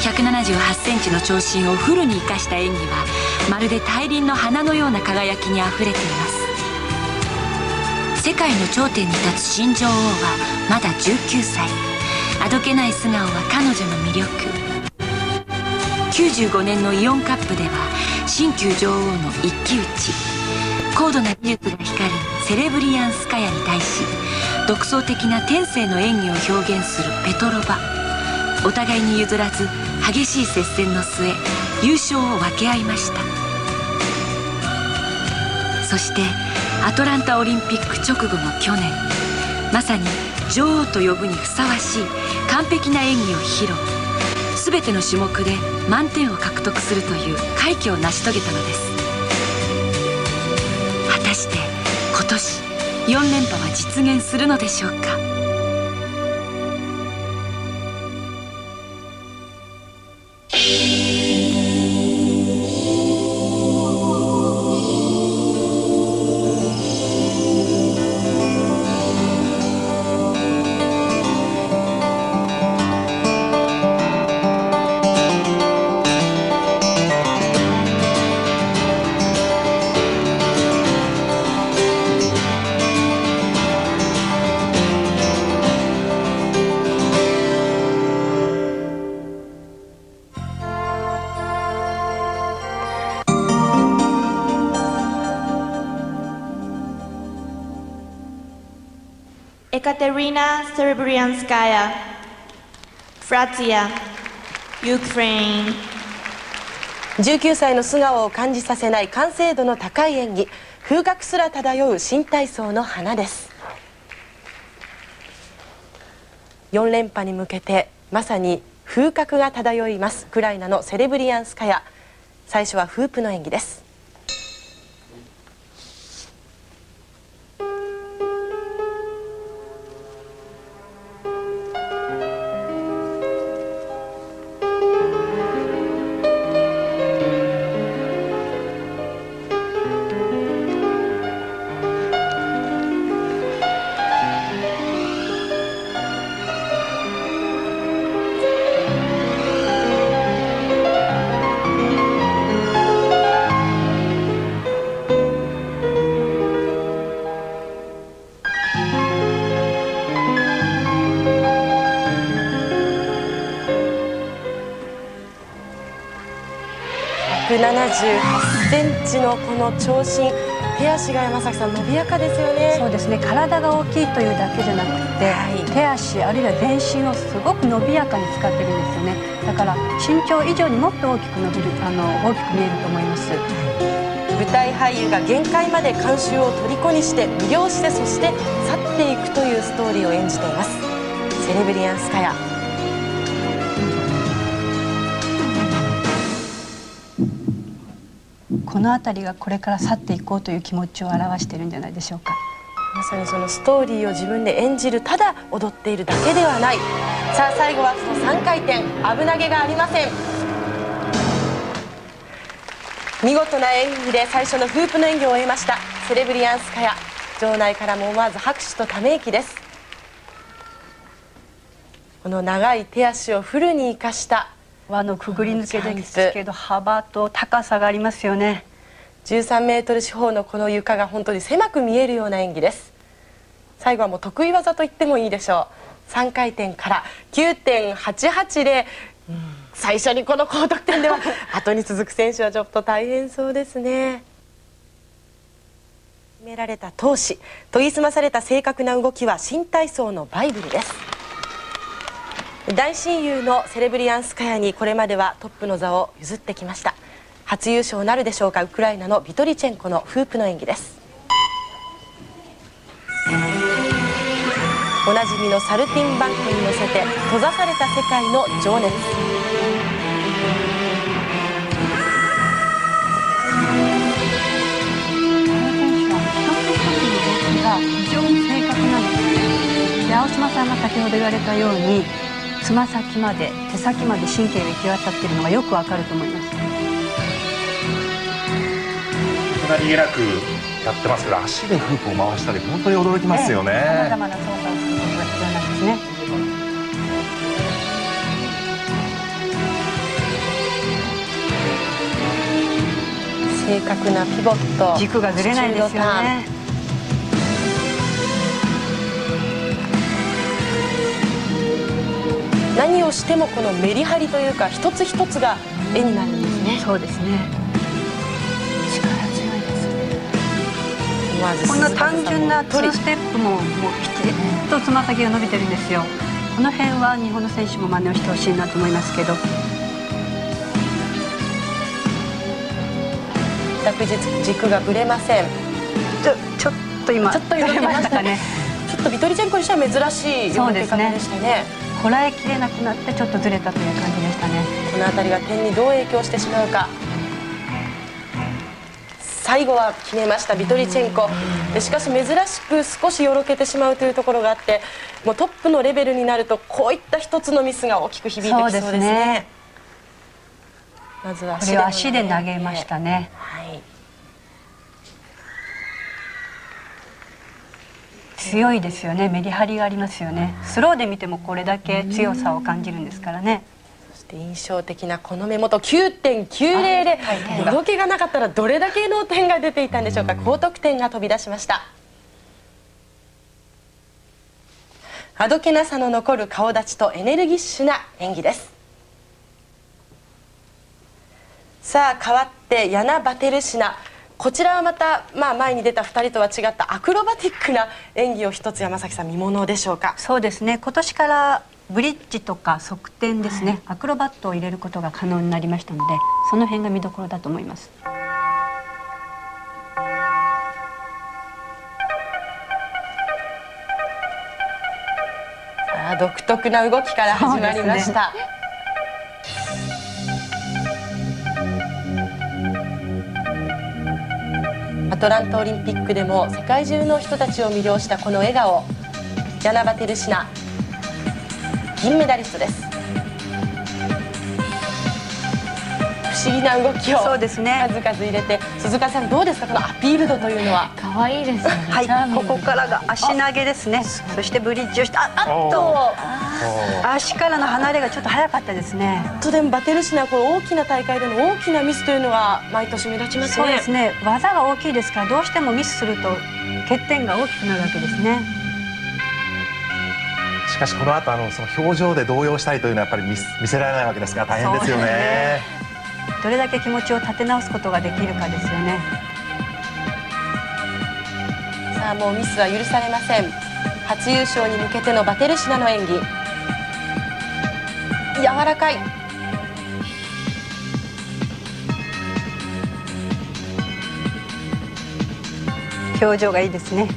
178センチの長身をフルに生かした演技はまるで大輪の花のような輝きにあふれています。世界の頂点に立つ新女王はまだ19歳。あどけない素顔は彼女の魅力。95年のイオンカップでは新旧女王の一騎打ち。高度な技術が光るセレブリアン・スカヤに対し独創的な天性の演技を表現するペトロバ。お互いに譲らず激しい接戦の末優勝を分け合いました。そしてアトランタオリンピック直後の去年、まさに女王と呼ぶにふさわしい完璧な演技を披露。全ての種目で満点を獲得するという快挙を成し遂げたのです。果たして今年4連覇は実現するのでしょうか。 エカテリーナ・セレブリアンスカヤ、フラツィア、ユクレイン。 19歳の素顔を感じさせない完成度の高い演技、風格すら漂う新体操の花です。4連覇に向けてまさに風格が漂いますウクライナのセレブリアンスカヤ。最初はフープの演技です。178センチのこの長身、手足が山崎さん伸びやかですよね。 そうですね、体が大きいというだけじゃなくて、手足あるいは全身をすごく伸びやかに使ってるんですよね。だから身長以上にもっと大きく伸びる、大きく見えると思います。 舞台俳優が限界まで観衆を虜にして魅了して、そして去っていくというストーリーを演じています。セレブリアンスカヤ。 この辺りがこれから去っていこうという気持ちを表しているんじゃないでしょうか。 まさにそのストーリーを自分で演じる、ただ踊っているだけではない。さあ最後はその3回転、危なげがありません。見事な演技で最初のフープの演技を終えましたセレブリアンスカヤ。場内からも思わず拍手とため息です。この長い手足をフルに生かした輪のくぐり抜けですけど、幅と高さがありますよね。 13メートル四方のこの床が本当に狭く見えるような演技です。最後はもう得意技と言ってもいいでしょう。3回転から 9.88 で、最初にこの高得点では後に続く選手はちょっと大変そうですね。決められた闘志、研ぎ澄まされた正確な動きは新体操のバイブルです。大親友のセレブリアンスカヤにこれまではトップの座を譲ってきました。初優勝なるでしょうか。ウクライナのビトリチェンコのフープの演技です。おなじみのサルティンバンクに乗せて閉ざされた世界の情熱。 非常に正確なんですね。で、青島さんが先ほど言われたようにつま先まで手先まで神経が行き渡っているのがよくわかると思います。 何気なくやってますけど、足でフープを回したり本当に驚きますよね。 さまざまな操作をすることが必要なんですね。 正確なピボット、 軸がずれないですよね。 何をしてもこのメリハリというか一つ一つが絵になるんですね。 そうですね。 力強いですね。まずこんな単純な2ステップもきちっとつま先が伸びてるんですよ。この辺は日本の選手も真似をしてほしいなと思いますけど。 着実軸がぶれません。 ちょっと今ちょっと揺れましたかね。ちょっとビトリチェンコにしては珍しい動き方でしたね。 こらえきれなくなってちょっとずれたという感じでしたね。 この辺りが点にどう影響してしまうか。最後は決めましたビトリチェンコ。しかし珍しく少しよろけてしまうというところがあって、もうトップのレベルになるとこういった一つのミスが大きく響いてきそうですね。まずは足で投げましたね。 はい、 強いですよね。メリハリがありますよね。スローで見てもこれだけ強さを感じるんですからね。 そして印象的なこの目元 9.90 でよろけがなかったらどれだけの点が出ていたんでしょうか。高得点が飛び出しました。あどけなさの残る顔立ちとエネルギッシュな演技です。さあ変わってヤナ・バテルシナ、こちらはまた、前に出た2人とは違ったアクロバティックな演技を一つ山崎さん見ものでしょうか。 そうですね。今年からブリッジとか側転ですね、アクロバットを入れることが可能になりましたので、その辺が見どころだと思います。 さあ独特な動きから始まりました。アトランタオリンピックでも世界中の人たちを魅了したこの笑顔、ヤナ・バテルシナ銀メダリストです。不思議な動きをそうですね、 数々入れて、鈴鹿さんどうですか、このアピール度というのは。 可愛いですね。 はい、ここからが足投げですね。そしてブリッジをして、足からの離れがちょっと早かったですね。 とでもバテルシナはこれ大きな大会での大きなミスというのが毎年目立ちますね。 そうですね。技が大きいですから、どうしてもミスすると欠点が大きくなるわけですね。 しかしこの後その表情で動揺したりというのはやっぱり見せられないわけですから大変ですよね。 どれだけ気持ちを立て直すことができるかですよね。 さあもうミスは許されません。初優勝に向けてのバテルシナの演技、柔らかい。 表情がいいですね。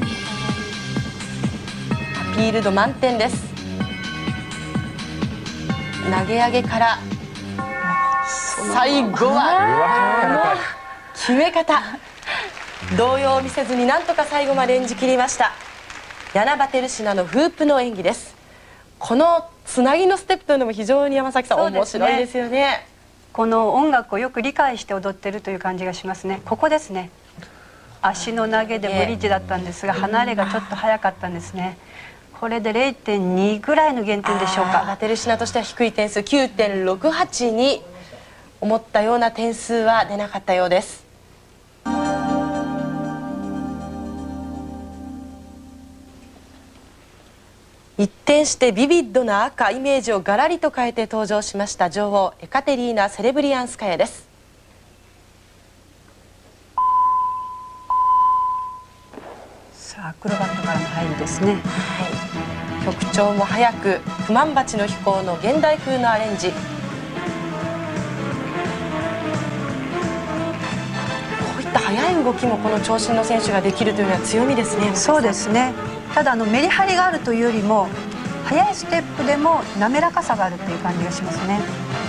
アピール度満点です。投げ上げから最後は決め方、動揺を見せずになんとか最後まで演じ切りました。ヤナ・バテルシナのフープの演技です。このつなぎのステップというのも非常に山崎さん、面白いですよね。 この音楽をよく理解して踊ってるという感じがしますね。ここですね。足の投げでブリッジだったんですが、離れがちょっと早かったんですね。これで 0.2 ぐらいの減点でしょうか。 バテルシナとしては低い点数 9.68 に思ったような点数は出なかったようです。一転してビビッドな赤、イメージをガラリと変えて登場しました女王エカテリーナ・セレブリアンスカヤです。 さあアクロバットからの入りですね。 はい、曲調も速く、クマンバチの飛行の現代風のアレンジ。こういった速い動きもこの長身の選手ができるというのは強みですね。 そうですね。ただメリハリがあるというよりも、速いステップでも滑らかさがあるという感じがしますね。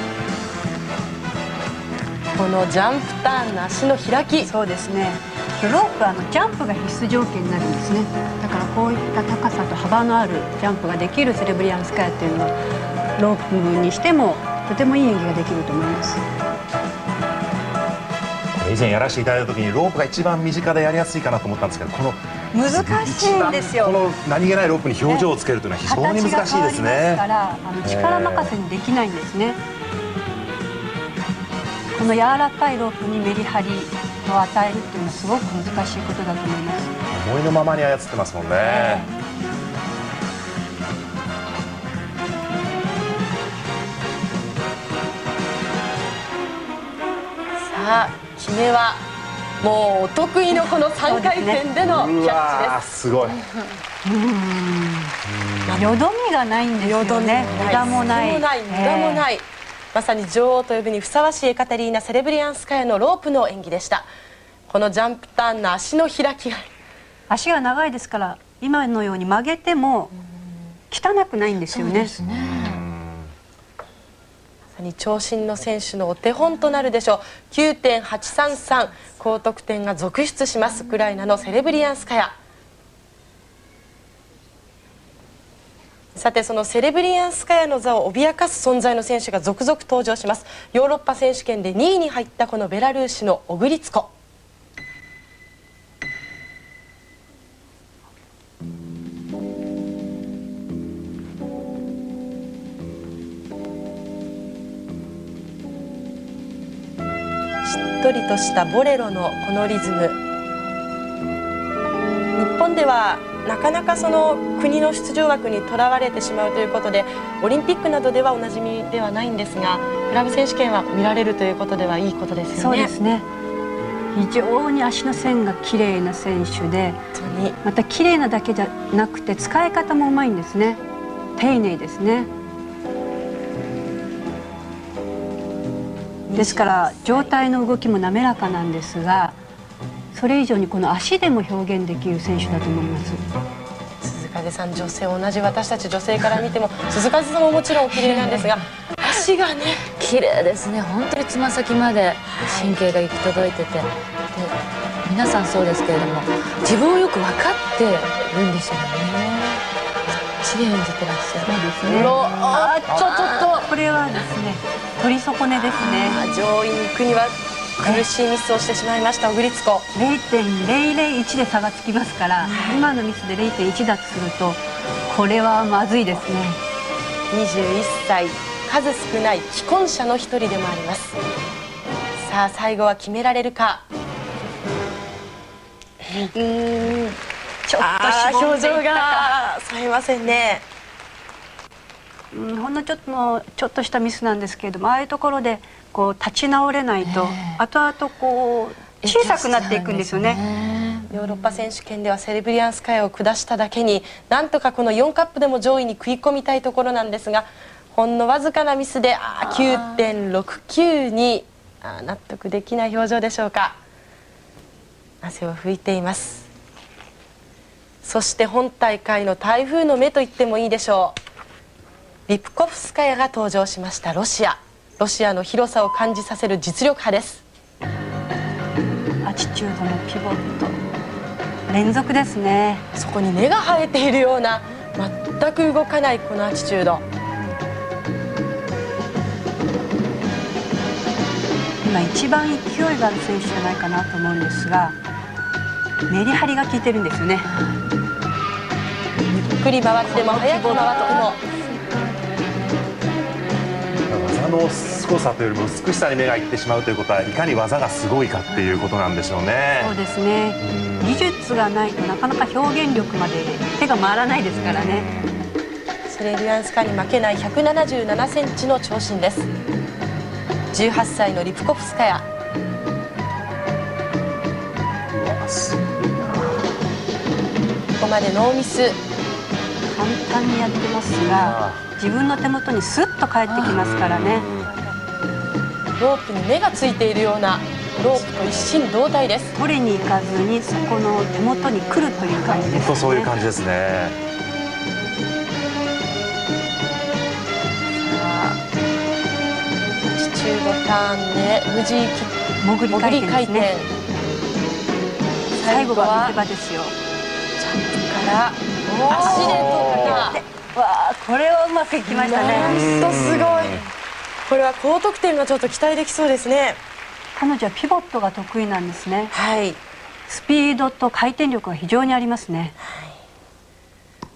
このジャンプターンの足の開き。 そうですね。ロープはジャンプが必須条件になるんですね。だからこういった高さと幅のあるジャンプができるセレブリアンスカヤっていうのは、ロープにしてもとてもいい演技ができると思います。 以前やらせていただいた時にロープが一番身近でやりやすいかなと思ったんですけど、この難しいんですよ。 この何気ないロープに表情をつけるというのは非常に難しいですね。 形が変わりますから、力任せにできないんですね。 この柔らかいロープにメリハリを与えるっていうのはすごく難しいことだと思います。 思いのままに操ってますもんね。 さあ決めはもうお得意のこの3回転でのキャッチうわー、 です。 すごい。 よどみがないんですよね。無駄もない。 無駄もない。まさに女王と呼ぶにふさわしいエカテリーナ・セレブリアンスカヤのロープの演技でした。このジャンプターンの足の開きが、 足が長いですから今のように曲げても汚くないんですよね。 そうですね。 まさに長身の選手のお手本となるでしょう。9.833 高得点が続出します。ウクライナのセレブリアンスカヤ。さてそのセレブリアンスカヤの座を脅かす存在の選手が続々登場します。ヨーロッパ選手権で2位に入ったこのベラルーシのオグリツコ。しっとりとしたボレロのこのリズム、日本ではなかなかその国の出場枠にとらわれてしまうということでオリンピックなどではおなじみではないんですが、クラブ選手権は見られるということではいいことですよね。 そうですね。非常に足の線が綺麗な選手で、 本当にまた綺麗なだけじゃなくて使い方もうまいんですね。丁寧ですね。ですから上体の動きも滑らかなんですが、それ以上にこの足でも表現できる選手だと思います。 鈴風さん、女性同じ私たち女性から見ても鈴風さんももちろん綺麗なんですが、足がね綺麗ですね。本当につま先まで神経が行き届いてて、で皆さんそうですけれども自分をよく分かってるんですよね。きっちり演じてらっしゃる。 そうですね。 ちょっとこれはですね、取り損ねですね。 上位に行くには苦しいミスをしてしまいましたオグリツコ。 0.001 で差がつきますから、今のミスで 0.1 だとするとこれはまずいですね。 21歳、数少ない既婚者の一人でもあります。さあ最後は決められるか。 ちょっとしぼん表情でいったか。 が冴えませんね。 ほんのちょっとしたミスなんですけれども、ああいうところでこう立ち直れないと後々こう小さくなっていくんですよね。 ヨーロッパ選手権ではセレブリアンスカヤを下しただけに、なんとかこの4カップでも上位に食い込みたいところなんですが、ほんのわずかなミスで9.69 に納得できない表情でしょうか。汗を拭いています。そして本大会の台風の目と言ってもいいでしょう。リプコフスカヤが登場しました。ロシアの広さを感じさせる実力派です。 アチチュードのピボット連続ですね。 そこに根が生えているような、全く動かないこのアチチュード。 今一番勢いがある選手じゃないかなと思うんですが、メリハリが効いてるんですよね。 ゆっくり回っても速く回っても、 技のすごさというよりも美しさに目がいってしまうということは、いかに技がすごいかっていうことなんでしょうね。 そうですね。技術がないとなかなか表現力まで手が回らないですからね。 セレブリアンスカヤに負けない177センチの長身です。18歳のリプコフスカヤ。 すごいな。 ここまでノーミス。 簡単にやってますが、自分の手元にスッと返ってきますからね。 ロープに目がついているような、ロープと一心同体です。 取りに行かずにそこの手元に来るという感じですね。 本当そういう感じですね。 アチチュードターンで無事潜り回転ですね。最後は見せ場ですよ。 から足で取った。 わあ、これはうまくいきましたね。 なんとすごい。これは高得点がちょっと期待できそうですね。 彼女はピボットが得意なんですね。 はい。 スピードと回転力が非常にありますね。 はい。